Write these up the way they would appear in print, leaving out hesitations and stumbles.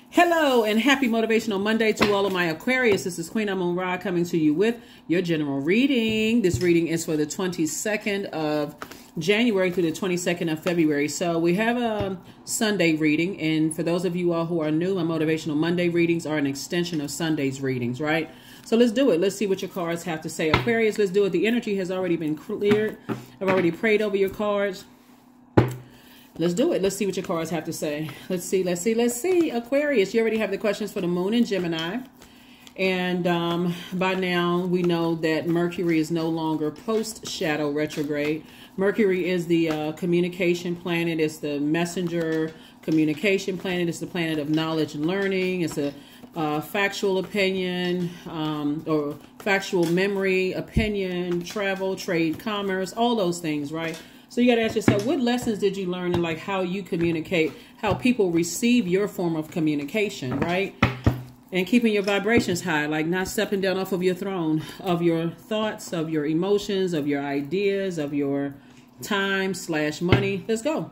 Hello and happy Motivational Monday to all of my Aquarius. This is Queen Amun-Ra coming to you with your general reading. This reading is for the 22nd of January through the 22nd of February. So we have a Sunday reading. And for those of you all who are new, my Motivational Monday readings are an extension of Sunday's readings, right? So let's do it. Let's see what your cards have to say. Aquarius, let's do it. The energy has already been cleared. I've already prayed over your cards. Let's do it. Let's see what your cards have to say. Let's see. Aquarius, you already have the questions for the moon in Gemini. And by now, we know that Mercury is no longer post-shadow retrograde. Mercury is the communication planet. It's the messenger communication planet. It's the planet of knowledge and learning. It's a factual opinion or factual memory, opinion, travel, trade, commerce, all those things, right? So you got to ask yourself, what lessons did you learn in like how you communicate, how people receive your form of communication, right? And keeping your vibrations high, like not stepping down off of your throne, of your thoughts, of your emotions, of your ideas, of your time/money. Let's go.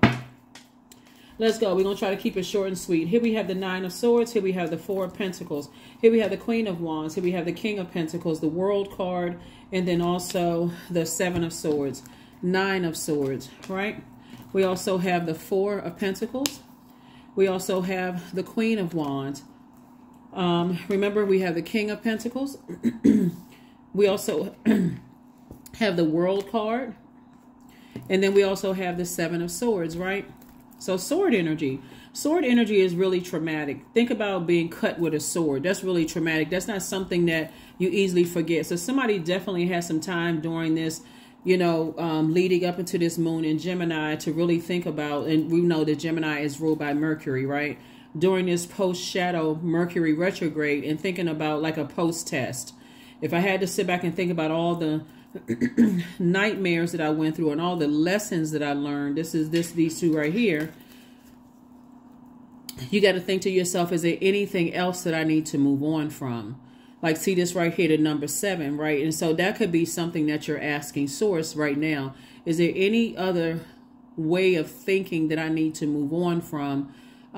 Let's go. We're going to try to keep it short and sweet. Here we have the Nine of Swords. Here we have the Four of Pentacles. Here we have the Queen of Wands. Here we have the King of Pentacles, the World card, and then also the Seven of Swords. Nine of Swords, right? We also have the Four of Pentacles. We also have the Queen of Wands. Remember, we have the King of Pentacles. We also have the World card. And then we also have the Seven of Swords, right? So sword energy. Sword energy is really traumatic. Think about being cut with a sword. That's really traumatic. That's not something that you easily forget. So somebody definitely has some time during this, you know, leading up into this moon in Gemini to really think about, and we know that Gemini is ruled by Mercury, right? During this post-shadow Mercury retrograde, and thinking about like a post-test. If I had to sit back and think about all the nightmares that I went through and all the lessons that I learned, these two right here, you got to think to yourself, is there anything else that I need to move on from? Like, see this right here, the number 7, right? And so that could be something that you're asking Source right now. Is there any other way of thinking that I need to move on from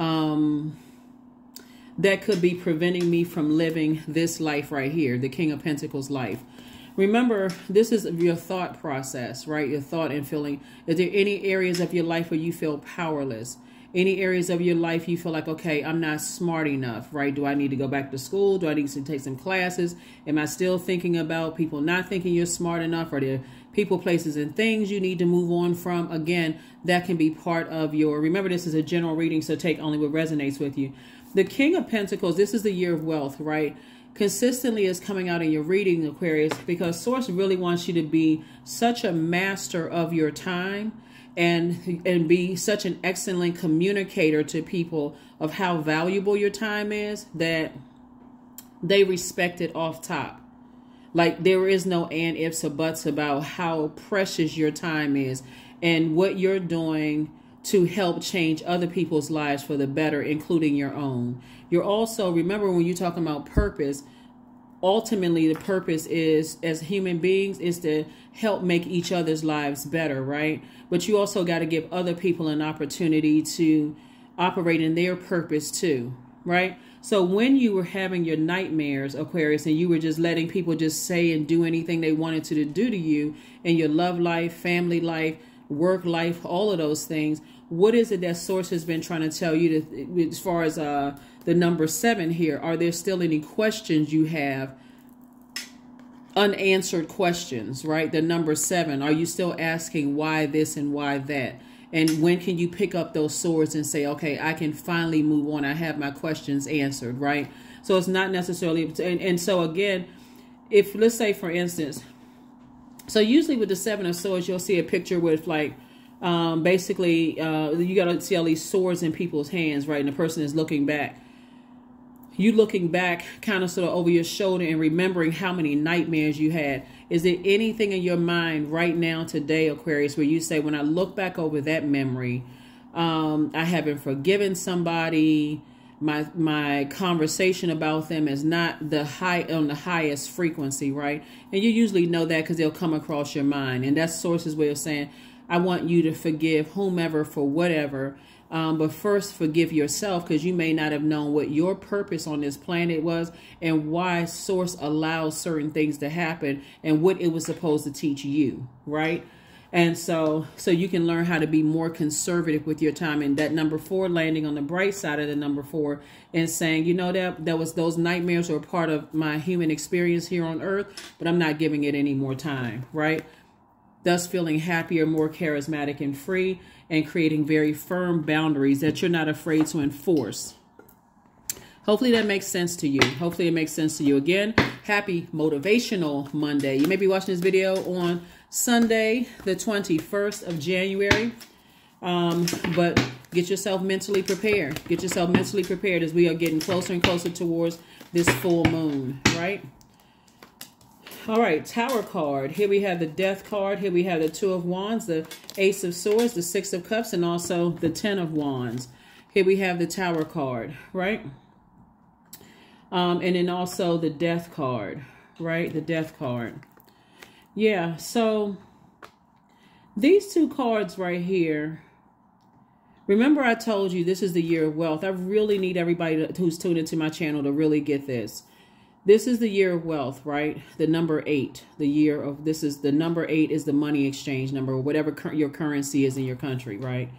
that could be preventing me from living this life right here, the King of Pentacles life? Remember, this is your thought process, right? Your thought and feeling. Is there any areas of your life where you feel powerless? Any areas of your life you feel like, okay, I'm not smart enough, right? Do I need to go back to school? Do I need to take some classes? Am I still thinking about people not thinking you're smart enough? Are there people, places, and things you need to move on from? Again, that can be part of your, remember, this is a general reading, so take only what resonates with you. The King of Pentacles, this is the year of wealth, right? Consistently is coming out in your reading, Aquarius, because Source really wants you to be such a master of your time and be such an excellent communicator to people of how valuable your time is that they respect it off top. Like, there is no and, ifs, or buts about how precious your time is and what you're doing to help change other people's lives for the better, including your own. You're also, remember, when you're talking about purpose, ultimately the purpose is, as human beings, is to help make each other's lives better, right? But you also got to give other people an opportunity to operate in their purpose too, right? So when you were having your nightmares, Aquarius, and you were just letting people just say and do anything they wanted to do to you in your love life, family life, work life, all of those things, what is it that Source has been trying to tell you to, as far as the number 7 here? Are there still any questions you have? Unanswered questions, right? The number 7. Are you still asking why this and why that? And when can you pick up those swords and say, okay, I can finally move on. I have my questions answered, right? So it's not necessarily, and so again, if, let's say for instance, so usually with the 7 of Swords, you'll see a picture with like, basically, you got to see all these swords in people's hands, right? And the person is looking back. You looking back kind of sort of over your shoulder and remembering how many nightmares you had. Is there anything in your mind right now today, Aquarius, where you say, when I look back over that memory, I haven't forgiven somebody, my conversation about them is not on the highest frequency, right? And you usually know that because they'll come across your mind. And that's Source's way of saying, I want you to forgive whomever for whatever, But first, forgive yourself, because you may not have known what your purpose on this planet was and why Source allows certain things to happen and what it was supposed to teach you, right? And so you can learn how to be more conservative with your time. And that number 4, landing on the bright side of the number 4 and saying, you know, that was, those nightmares were part of my human experience here on earth, but I'm not giving it any more time, right? Thus feeling happier, more charismatic and free, and creating very firm boundaries that you're not afraid to enforce. Hopefully that makes sense to you. Hopefully it makes sense to you. Again, happy Motivational Monday. You may be watching this video on Sunday, the 21st of January. But get yourself mentally prepared. Get yourself mentally prepared as we are getting closer and closer towards this full moon, right? All right, Tower card. Here we have the Death card. Here we have the 2 of Wands, the Ace of Swords, the 6 of Cups, and also the 10 of Wands. Here we have the Tower card, right? And then also the Death card, right? The Death card. Yeah, so these 2 cards right here. Remember I told you this is the year of wealth. I really need everybody who's tuned into my channel to really get this. This is the year of wealth, right? The number 8, the year of, this is the number 8 is the money exchange number, or whatever your currency is in your country, right?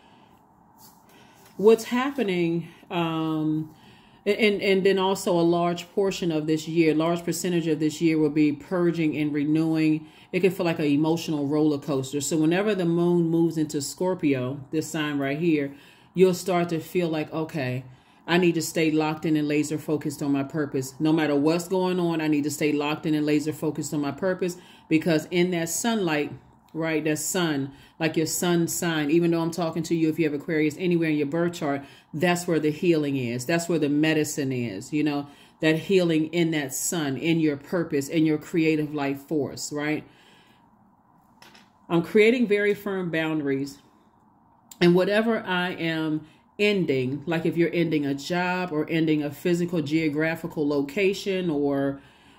What's happening, and then also a large portion of this year, large percentage of this year will be purging and renewing. It can feel like an emotional roller coaster. So whenever the moon moves into Scorpio, this sign right here, you'll start to feel like, okay, I need to stay locked in and laser focused on my purpose. No matter what's going on, I need to stay locked in and laser focused on my purpose, because in that sunlight, right, that sun, like your sun sign, even though I'm talking to you, if you have Aquarius anywhere in your birth chart, that's where the healing is. That's where the medicine is, you know, that healing in that sun, in your purpose, in your creative life force, right? I'm creating very firm boundaries, and whatever I am ending, like if you're ending a job or ending a physical geographical location, or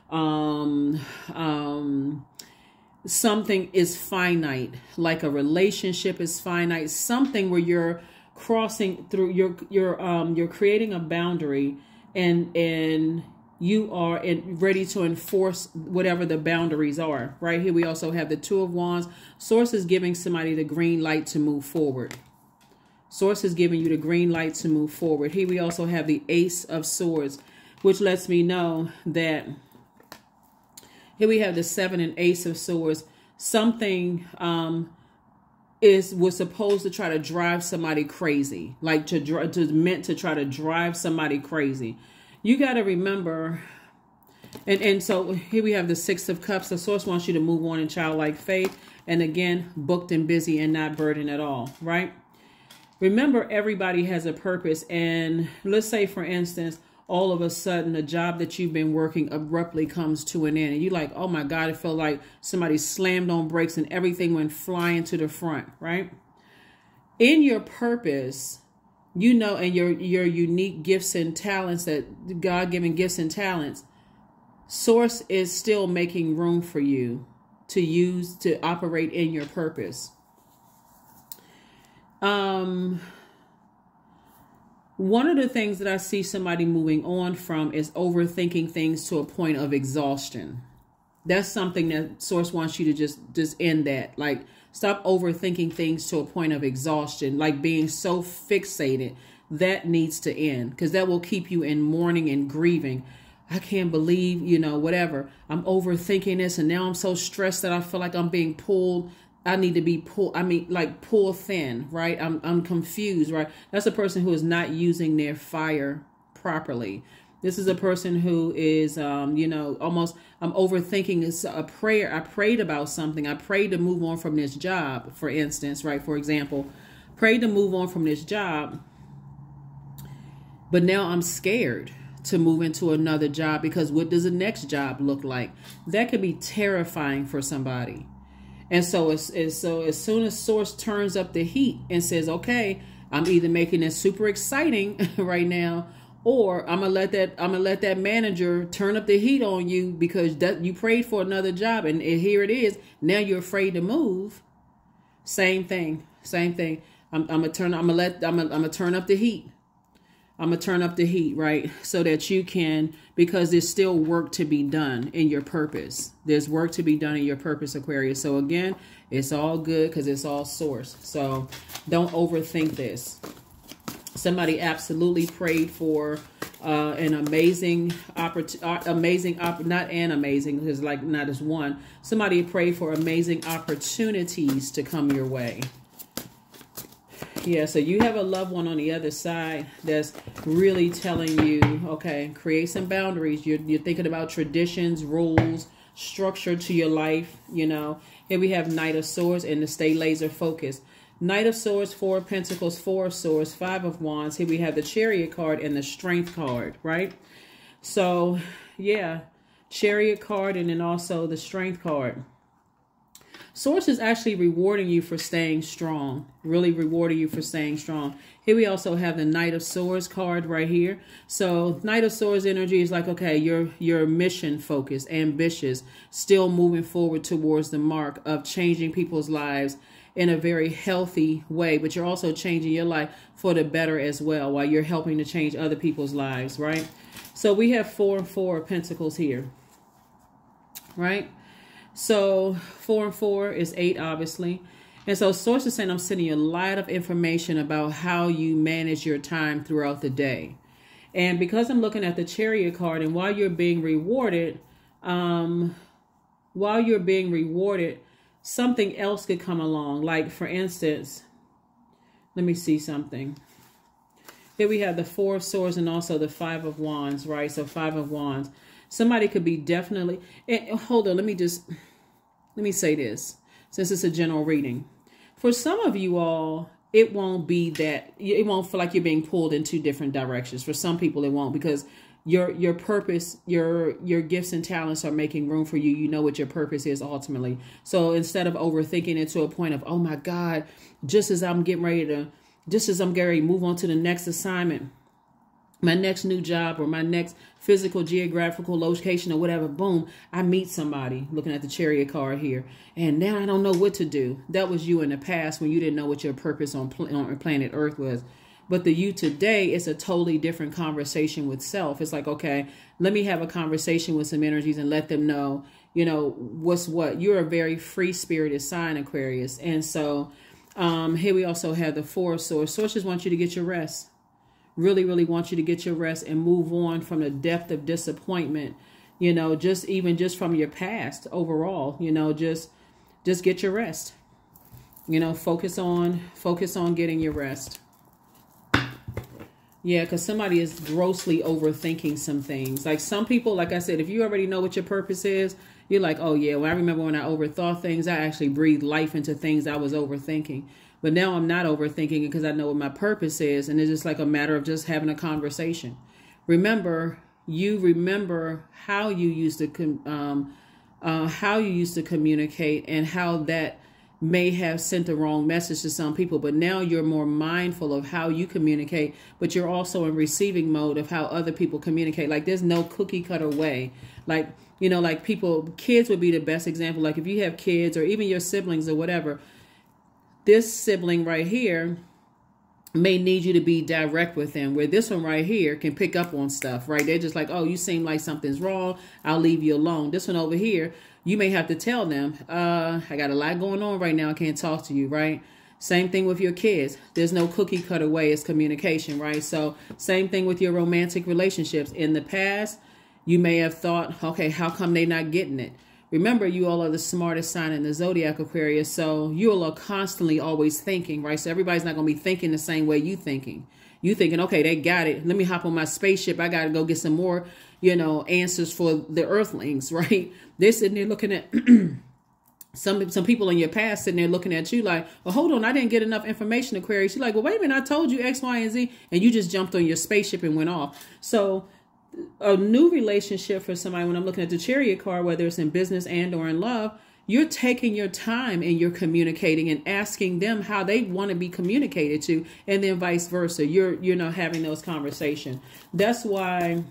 something is finite, like a relationship is finite, something where you're crossing through, you're creating a boundary, and you are ready to enforce whatever the boundaries are. Right here we also have the 2 of Wands. Source is giving somebody the green light to move forward. Source is giving you the green light to move forward. Here we also have the Ace of Swords, which lets me know that here we have the 7 and Ace of Swords. Something was supposed to try to drive somebody crazy, like meant to try to drive somebody crazy. You got to remember, and so here we have the 6 of Cups. The Source wants you to move on in childlike faith, and again, booked and busy and not burdened at all, right? Remember, everybody has a purpose. And let's say, for instance, all of a sudden, the job that you've been working abruptly comes to an end. And you're like, oh my God, it felt like somebody slammed on brakes and everything went flying to the front, right? In your purpose, you know, and your unique gifts and talents, that God-given gifts and talents, Source is still making room for you to use, to operate in your purpose. One of the things that I see somebody moving on from is overthinking things to a point of exhaustion. That's something that Source wants you to just end that. Like, stop overthinking things to a point of exhaustion, like being so fixated. That needs to end, because that will keep you in mourning and grieving. I can't believe, you know, whatever. I'm overthinking this, and now I'm so stressed that I feel like I'm being pulled. I need to be pulled. I mean, like pull thin, right? I'm confused, right? That's a person who is not using their fire properly. This is a person who is, you know, almost, I'm overthinking. It's a prayer. I prayed about something. I prayed to move on from this job, for instance, right? For example, prayed to move on from this job, but now I'm scared to move into another job, because what does the next job look like? That could be terrifying for somebody. And so as soon as Source turns up the heat and says, okay, I'm either making it super exciting right now, or I'm gonna let that manager turn up the heat on you, because you prayed for another job, and here it is. Now you're afraid to move. Same thing. I'm gonna turn up the heat. I'm going to turn up the heat, right? So that you can, because there's still work to be done in your purpose. There's work to be done in your purpose, Aquarius. So again, it's all good because it's all source. So don't overthink this. Somebody absolutely prayed for an amazing opportunity, not an amazing, because like not as one. Somebody prayed for amazing opportunities to come your way. Yeah, so you have a loved one on the other side that's really telling you, okay, create some boundaries. You're thinking about traditions, rules, structure to your life, you know. Here we have Knight of Swords and to stay laser focused. Knight of Swords, Four of Pentacles, Four of Swords, Five of Wands. Here we have the Chariot card and the Strength card, right? So, yeah, Chariot card and then also the Strength card. Source is actually rewarding you for staying strong, really rewarding you for staying strong. Here we also have the Knight of Swords card right here. So Knight of Swords energy is like, okay, you're mission focused, ambitious, still moving forward towards the mark of changing people's lives in a very healthy way, but you're also changing your life for the better as well while you're helping to change other people's lives, right? So we have 4 and 4 of Pentacles here, right? So 4 and 4 is 8, obviously. And so Source is saying, I'm sending you a lot of information about how you manage your time throughout the day. And because I'm looking at the Chariot card, and while you're being rewarded, something else could come along. Like, for instance, let me see something. Here we have the 4 of Swords and also the 5 of Wands, right? So 5 of Wands. Somebody could be definitely, and hold on, let me say this, since it's a general reading. For some of you all, it won't feel like you're being pulled in 2 different directions. For some people, it won't, because your purpose, your gifts and talents are making room for you. You know what your purpose is ultimately. So instead of overthinking it to a point of, oh my God, just as I'm getting ready to move on to the next assignment, my next new job or my next physical geographical location or whatever, boom, I meet somebody, looking at the Chariot card here, and now I don't know what to do. That was you in the past when you didn't know what your purpose on planet Earth was. But the you today is a totally different conversation with self. It's like, okay, let me have a conversation with some energies and let them know, you know, what's what. You're a very free-spirited sign, Aquarius. And so here we also have the 4 of Swords. Source just wants you to get your rest. Really, really want you to get your rest and move on from the depth of disappointment, you know, just from your past overall, you know, just get your rest, you know, focus on getting your rest. Yeah, because somebody is grossly overthinking some things. Like some people, like I said, if you already know what your purpose is, you're like, oh yeah, well, I remember when I overthought things, I actually breathed life into things I was overthinking. But now I'm not overthinking it because I know what my purpose is. And it's just like a matter of just having a conversation. Remember how you used to communicate and how that may have sent the wrong message to some people. But now you're more mindful of how you communicate, but you're also in receiving mode of how other people communicate. Like there's no cookie cutter way. Like, you know, like kids would be the best example. Like if you have kids or even your siblings or whatever, this sibling right here may need you to be direct with them, where this one right here can pick up on stuff, right? They're just like, oh, you seem like something's wrong, I'll leave you alone. This one over here, you may have to tell them, I got a lot going on right now, I can't talk to you, right? Same thing with your kids. There's no cookie cutter way, it's communication, right? So same thing with your romantic relationships. In the past, you may have thought, okay, how come they not getting it? Remember, you all are the smartest sign in the zodiac, Aquarius. So you all are constantly always thinking, right? So everybody's not going to be thinking the same way you thinking. You thinking, okay, they got it. Let me hop on my spaceship. I got to go get some more, you know, answers for the earthlings, right? They're sitting there looking at some people in your past sitting there looking at you like, well, hold on, I didn't get enough information, Aquarius. You're like, well, wait a minute, I told you X, Y, and Z, and you just jumped on your spaceship and went off. So a new relationship for somebody, when I'm looking at the Chariot card, whether it's in business and or in love, you're taking your time and you're communicating and asking them how they want to be communicated to, and then vice versa. You're not having those conversations. That's why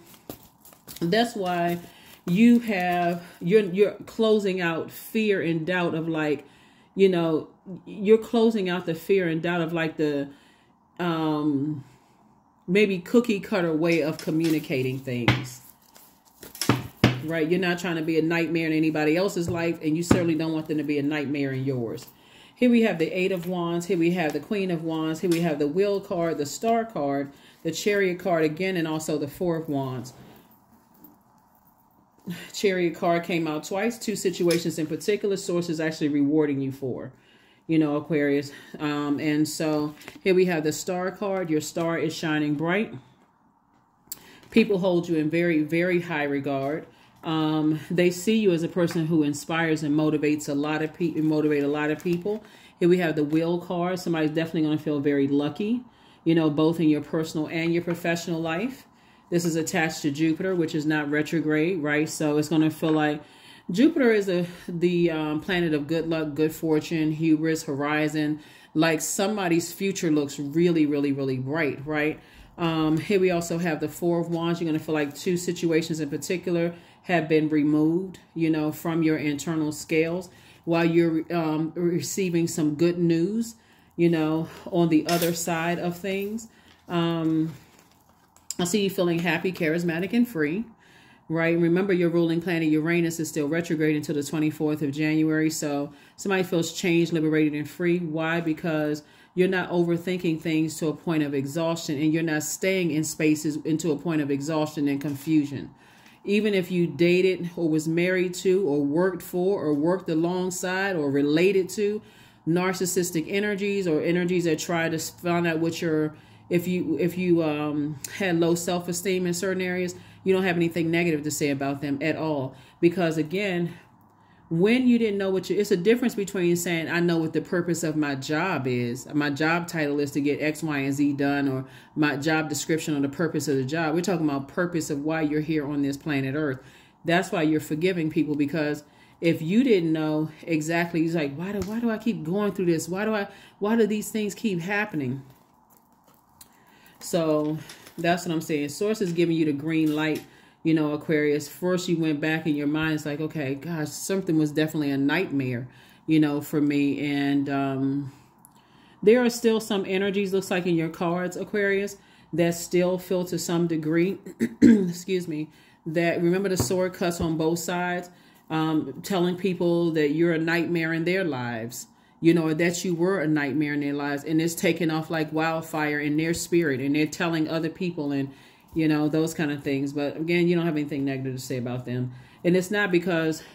you're closing out fear and doubt of like, you know, you're closing out the fear and doubt of like the maybe cookie cutter way of communicating things. Right? You're not trying to be a nightmare in anybody else's life, and you certainly don't want them to be a nightmare in yours. Here we have the Eight of Wands. Here we have the Queen of Wands. Here we have the Wheel card, the Star card, the Chariot card again, and also the Four of Wands. Chariot card came out twice. Two situations in particular, source is actually rewarding you for, you know, Aquarius. And so here we have the Star card. Your star is shining bright. People hold you in very, very high regard. They see you as a person who inspires and motivates a lot of people. Here we have the Wheel card. Somebody's definitely going to feel very lucky, you know, both in your personal and your professional life. This is attached to Jupiter, which is not retrograde, right? So it's going to feel like Jupiter is the planet of good luck, good fortune, hubris, horizon. Like somebody's future looks really, really, really bright, right? Here we also have the Four of Wands. You're going to feel like two situations in particular have been removed, you know, from your internal scales while you're receiving some good news, you know, on the other side of things. I see you feeling happy, charismatic, and free, right? Remember, your ruling planet Uranus is still retrograde until the 24th of January. So somebody feels changed, liberated, and free. Why? Because you're not overthinking things to a point of exhaustion, and you're not staying in spaces into a point of exhaustion and confusion. Even if you dated or was married to or worked for or worked alongside or related to narcissistic energies or energies that try to find out what your, if you had low self-esteem in certain areas, you don't have anything negative to say about them at all. Because again, when you didn't know what it's a difference between saying, I know what the purpose of my job is. My job title is to get X, Y, and Z done, or my job description or the purpose of the job. We're talking about purpose of why you're here on this planet Earth. That's why you're forgiving people, because if you didn't know exactly, it's like, why do I keep going through this? Why do these things keep happening? So that's what I'm saying. Source is giving you the green light. You know, Aquarius, first you went back in your mind. It's like, okay, gosh, something was definitely a nightmare, you know, for me. And there are still some energies, looks like in your cards, Aquarius, that still feel to some degree, excuse me, that remember the sword cuts on both sides, telling people that you're a nightmare in their lives, you know, or that you were a nightmare in their lives. And it's taken off like wildfire in their spirit, and they're telling other people, and you know, those kind of things. But again, you don't have anything negative to say about them. And it's not because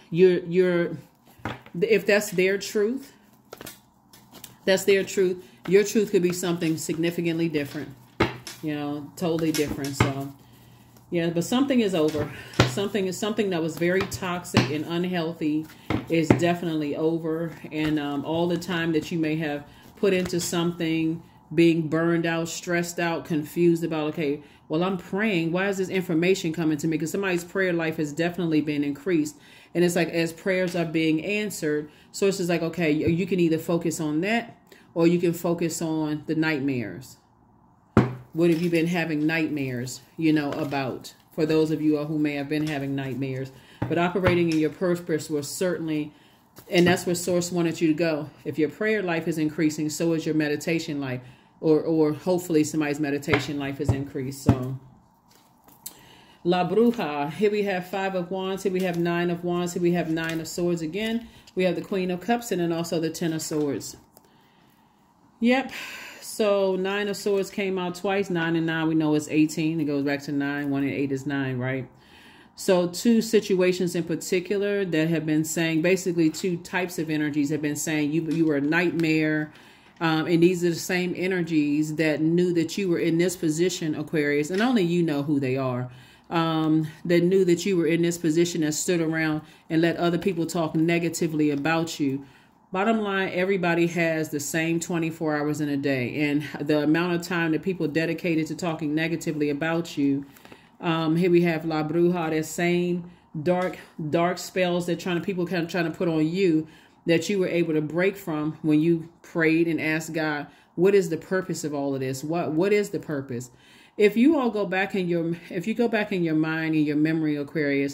if that's their truth, that's their truth. Your truth could be something significantly different, you know, totally different. So yeah, but something is over. Something that was very toxic and unhealthy is definitely over. And all the time that you may have put into something, being burned out, stressed out, confused about, okay, well, I'm praying. Why is this information coming to me? Because somebody's prayer life has definitely been increased. And it's like, as prayers are being answered, so it's just like, okay, you can either focus on that, or you can focus on the nightmares. What have you been having nightmares, you know, about? For those of you who may have been having nightmares. But operating in your purpose was certainly, and that's where Source wanted you to go. If your prayer life is increasing, so is your meditation life. Or hopefully somebody's meditation life is increased. So, La Bruja. Here we have Five of Wands. Here we have Nine of Wands. Here we have Nine of Swords again. We have the Queen of Cups, and then also the Ten of Swords. Yep. So, Nine of Swords came out twice. 9 and 9, we know it's 18. It goes back to 9. 1 and 8 is 9, right? So, two situations in particular that have been saying, basically two types of energies have been saying you were a nightmare. And these are the same energies that knew that you were in this position, Aquarius, and only you know who they are, that knew that you were in this position, that stood around and let other people talk negatively about you. Bottom line, everybody has the same 24 hours in a day, and the amount of time that people dedicated to talking negatively about you. Here we have La Bruja, that same dark spells that people kind of trying to put on you, that you were able to break from when you prayed and asked God, what is the purpose of all of this? What is the purpose? If you go back in your mind and your memory, Aquarius,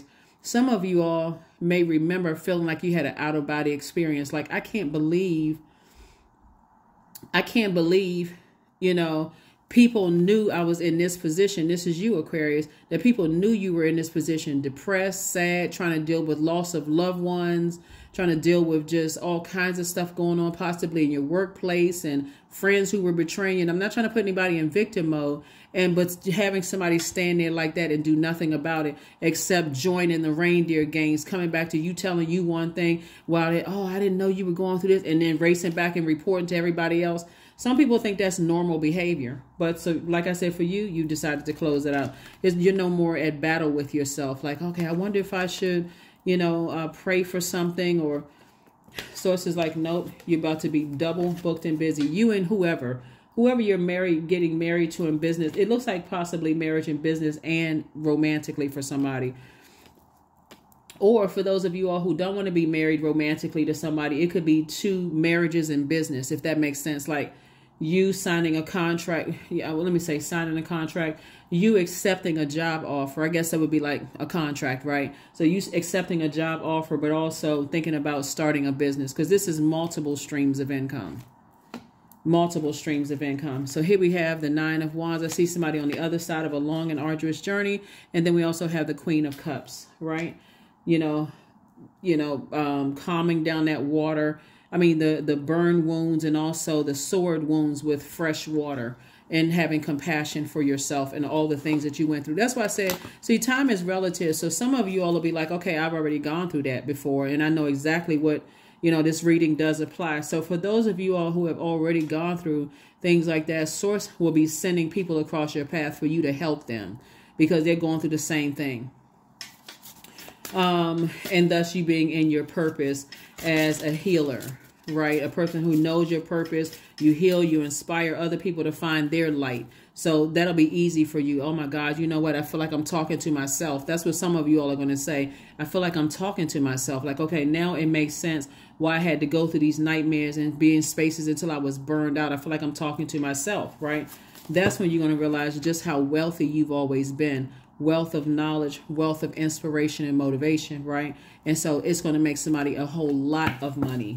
Some of you all may remember feeling like you had an out-of-body experience. Like, I can't believe, you know, people knew I was in this position. This is you, Aquarius, that people knew you were in this position, depressed, sad, trying to deal with loss of loved ones, trying to deal with just all kinds of stuff going on, possibly in your workplace, and friends who were betraying you. And I'm not trying to put anybody in victim mode, but having somebody stand there like that and do nothing about it except join in the reindeer games, coming back to you, telling you one thing while they, oh, I didn't know you were going through this, and then racing back and reporting to everybody else. Some people think that's normal behavior. But so, like I said, for you, you decided to close it out. You're no more at battle with yourself. Like, okay, I wonder if I should, you know, pray for something. Or sources like, nope, you're about to be double booked and busy. You and whoever you're getting married to in business. It looks like possibly marriage in business and romantically for somebody. Or for those of you all who don't want to be married romantically to somebody, it could be 2 marriages in business, if that makes sense. Like you signing a contract. Yeah, well, let me say signing a contract. You accepting a job offer. I guess that would be like a contract, right? So you accepting a job offer, but also thinking about starting a business, because this is multiple streams of income. Multiple streams of income. So here we have the 9 of Wands. I see somebody on the other side of a long and arduous journey. And then we also have the Queen of Cups, right? Calming down that water. I mean, the burn wounds and also the sword wounds with fresh water, and having compassion for yourself and all the things that you went through. That's why I said, see, time is relative. So some of you all will be like, okay, I've already gone through that before, and I know exactly what, this reading does apply. So for those of you all who have already gone through things like that, Source will be sending people across your path for you to help them, because they're going through the same thing. And thus you being in your purpose as a healer, right? A person who knows your purpose. You heal, you inspire other people to find their light. So that'll be easy for you. Oh my God, you know what? I feel like I'm talking to myself. That's what some of you all are going to say. I feel like I'm talking to myself. Like, okay, now it makes sense why I had to go through these nightmares and be in spaces until I was burned out. I feel like I'm talking to myself, right? That's when you're going to realize just how wealthy you've always been. Wealth of knowledge, wealth of inspiration and motivation, right? And so it's going to make somebody a whole lot of money.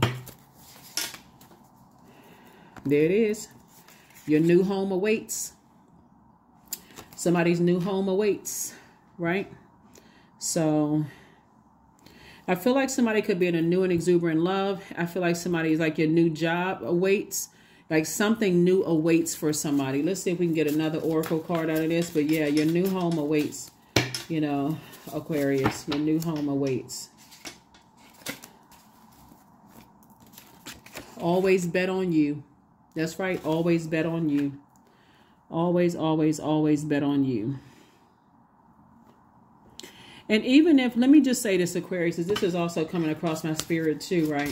There it is. Your new home awaits. Somebody's new home awaits, right? So I feel like somebody could be in a new and exuberant love. I feel like somebody's like your new job awaits. Like something new awaits for somebody. Let's see if we can get another oracle card out of this. But yeah, your new home awaits, Aquarius. Your new home awaits. Always bet on you. That's right. Always bet on you. Always, always, always bet on you. And even if, let me just say this, Aquarius, this is also coming across my spirit too, right?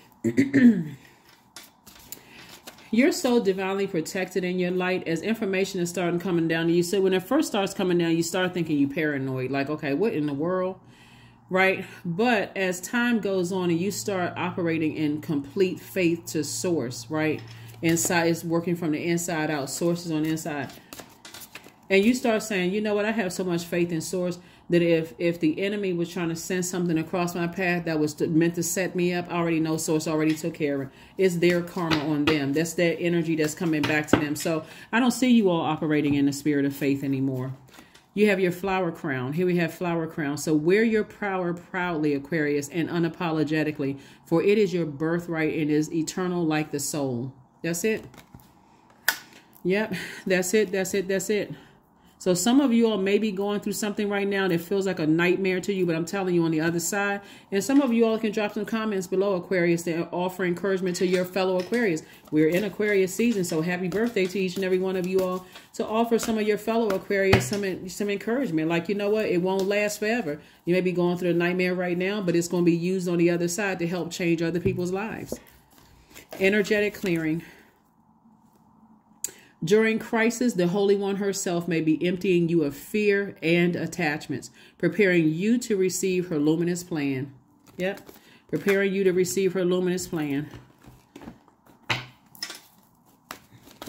You're so divinely protected in your light. As information is starting coming down to you. So when it first starts coming down, you start thinking you paranoid. Like, okay, what in the world? Right? But as time goes on and you start operating in complete faith to Source, right? Inside is working from the inside out. Source is on the inside. And you start saying, you know what? I have so much faith in Source that if the enemy was trying to send something across my path that was meant to set me up, I already know Source already took care of it. It's their karma on them. That's their energy that's coming back to them. So I don't see you all operating in the spirit of faith anymore. You have your flower crown. Here we have flower crown. So wear your power proudly, Aquarius, and unapologetically, for it is your birthright and is eternal like the soul. That's it. Yep, that's it, that's it, that's it. So some of you all may be going through something right now that feels like a nightmare to you, but I'm telling you on the other side. And some of you all can drop some comments below, Aquarius, that offer encouragement to your fellow Aquarius. We're in Aquarius season, so happy birthday to each and every one of you all, to offer some of your fellow Aquarius some encouragement. Like, you know what? It won't last forever. You may be going through a nightmare right now, but it's going to be used on the other side to help change other people's lives. Energetic clearing. During crisis, the Holy One herself may be emptying you of fear and attachments, preparing you to receive her luminous plan. Yep, preparing you to receive her luminous plan.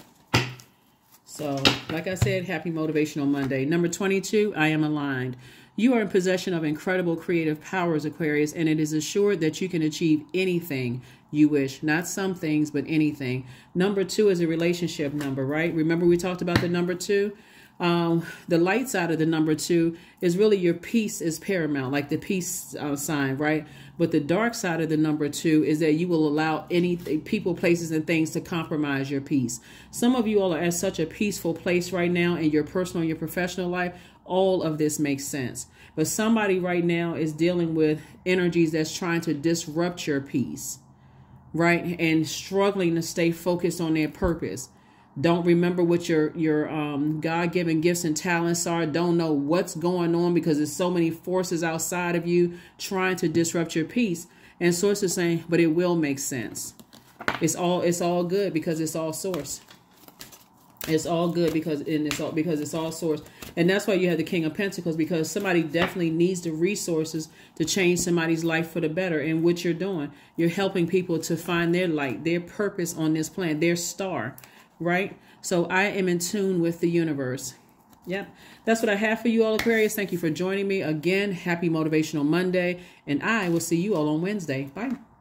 So, like I said, happy Motivational Monday. Number 22, I am aligned. You are in possession of incredible creative powers, Aquarius, and it is assured that you can achieve anything you wish. Not some things, but anything. Number 2 is a relationship number, right? Remember we talked about the number 2? The light side of the number 2 is really your peace is paramount, like the peace sign, right? But the dark side of the number 2 is that you will allow any people, places, and things to compromise your peace. Some of you all are at such a peaceful place right now in your personal and your professional life. All of this makes sense. But somebody right now is dealing with energies that's trying to disrupt your peace, right? And struggling to stay focused on their purpose. Don't remember what your God-given gifts and talents are. Don't know what's going on because there's so many forces outside of you trying to disrupt your peace. And Source is saying, but it will make sense. It's all good because it's all Source. It's all good because it's all Source. And that's why you have the King of Pentacles, because somebody definitely needs the resources to change somebody's life for the better. And what you're doing, you're helping people to find their light, their purpose on this planet, their star. Right? So I am in tune with the universe. Yep. That's what I have for you all, Aquarius. Thank you for joining me again. Happy Motivational Monday. And I will see you all on Wednesday. Bye.